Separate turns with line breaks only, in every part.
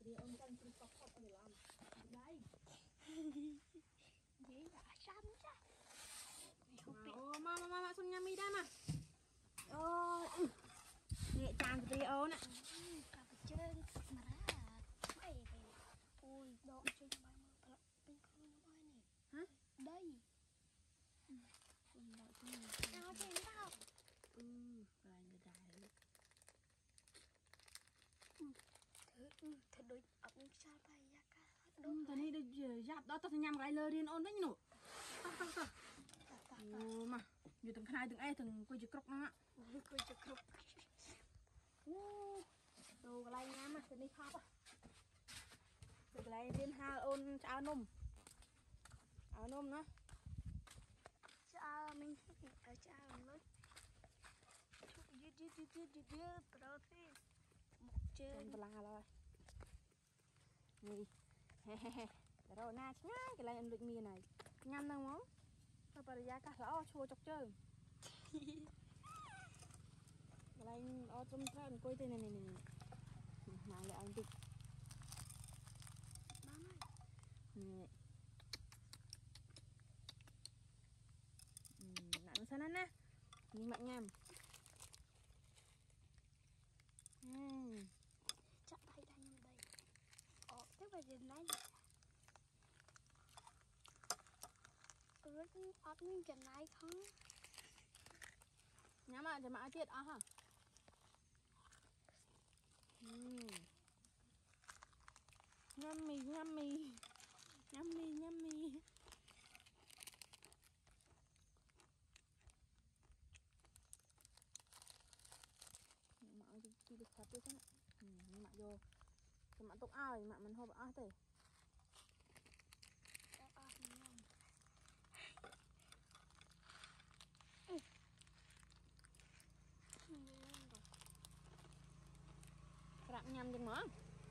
đi ôm chân trên cọc cọc để làm đây
vậy đã xăm ra
mà xong nhà mi đây mà nhẹ tràn từ ôn ạ
cả chơi mà ra mày ôi độ chơi cho bạn mà bên con nó bay này
hả
đây nào chơi tao
rồi người đại
thật đối ở bên xa bay ra cả
tao này được giáp đó tao sẽ nhằm cái lơ điên ôn đấy nhỉ mà như từng khai từng ai từng quay chụp crop nó ạ
quay chụp crop
đồ cái này nha mà cái này khóc à cái này điên ha ôn áo nôm nữa
cha mình ở cha nó dưa tao thì một chân
là rồi rồi na nhá cái này em được mì này nhăn đâu món sao bà ra cả lõ chua chọc chơi cái này ở trong thân coi tên này mà lại ăn thịt này nặng sao nè nhưng mạnh nhầm
chắc tay đang như đây tức là gì đấy rất ớt những cái này không
nhắm lại cho mã chết hả yummy mạ đi được thật đấy chứ mạ vô cho mạ tục ai mạ mình hộp ai thế rạm nhầm chừng mỡ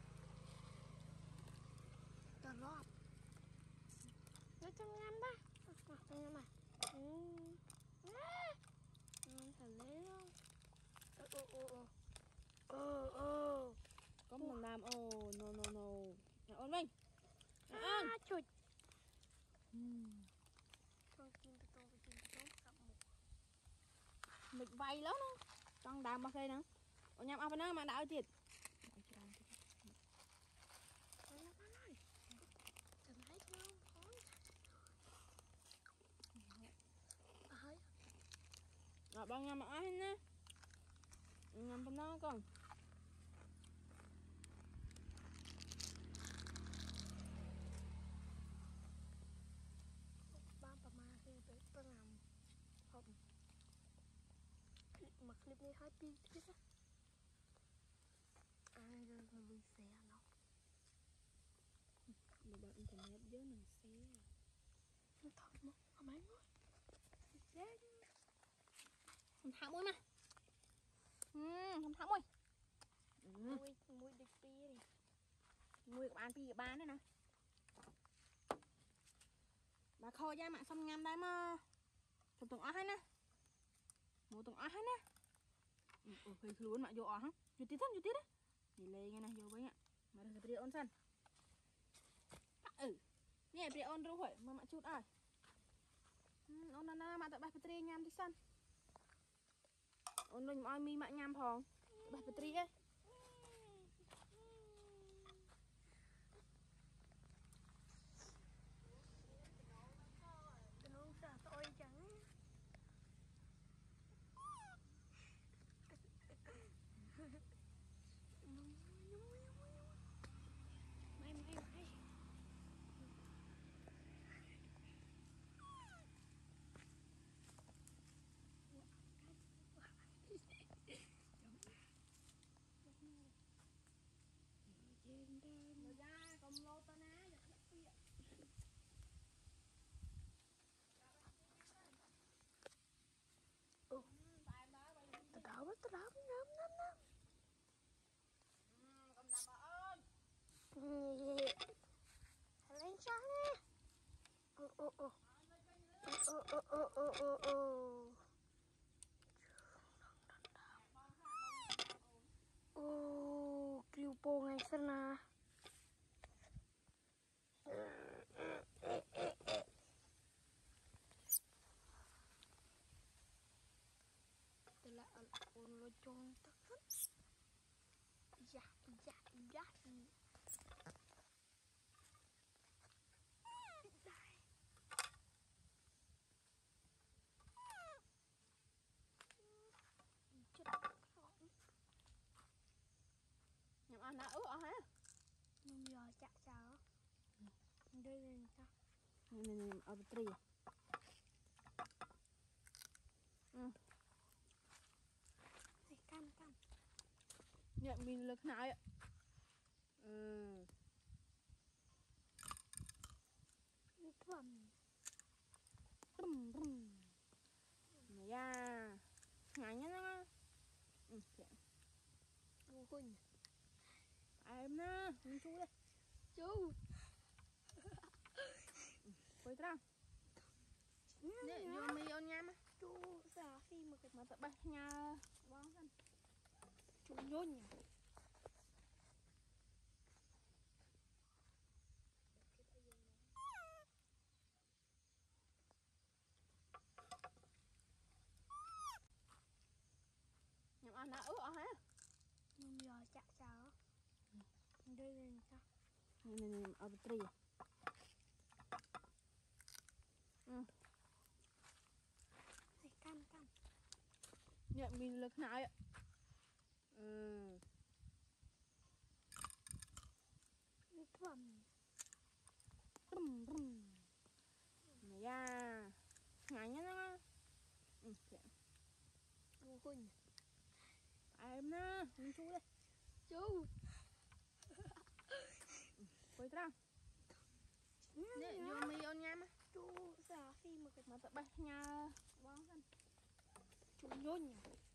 tao lót nó trong ngâm đó mặc tay mà thằng lấy không
có một làm no ôn mình
chuột
mình vay lắm đó trong đàm bao đây nè ở nhầm ao bên đó mà đã thiệt rồi bao nhầm mà ai nè nhầm bên đó con
tao làm không mà clip này 2 pi thế á ai rồi mình xe nó
một bạn internet dưới mình xe
thật mà mấy người
không thả mũi mà không thả mũi
mũi địch pi đi
mũi của bạn pi của bạn đấy nè bà khôi ra mạng xong ngâm đấy mà từng ó hết nè một từng ó hết nè hơi luôn mà vô ó hả vô tí đấy thì lên nghe này vô với ạ mà được cái ôn sân nè bị ôn rồi mà mạ chút ơi ôn nó mà tại bài patri nhâm đi sân ôn mình oi mi mạ nhâm phòng bài patri ấy
tôi chẳng mày
rồi ra cầm lô ta ná giật đất kia
tao đá năm
cầm đạp bà ơn
lên sao nè kêu po ngay sana ôn lo chôn tất hết. Dạ, dạ, dạ.
Nhậm ăn đã ướt hả?
Nhưng giờ chắc sao? Đây là sao?
Này ở bên trì.
Cam cam.
Nhậm mình lực nào ạ?
Bầm.
Dạ. Ngại nhá nó. Dạ.
Ngu khuynh.
Em nè, mình chú đây.
Chú.
Quay ra. Nè, vô mi ôn nhám á.
Chú sao khi mà cái
Mà tự bay nhà bóng thân.
chú nhôn nhỉ?
Nhậm ăn đã ướt hả?
Nhưng giờ chắc sao? Đây là sao?
Này ở bên trì.
Cam cam.
Nhậm mình lực nào ạ?
Bầm.
Dạ. Ngại nhá nó. Dạ.
Ngu khuynh.
Em nè, mình chú đây.
Chú.
Quay ra. Nè, vô mi ôn nhám á.
Chú sao khi mà cái
Mà tự bay nhà bóng thân.
chú nhôn nhỉ?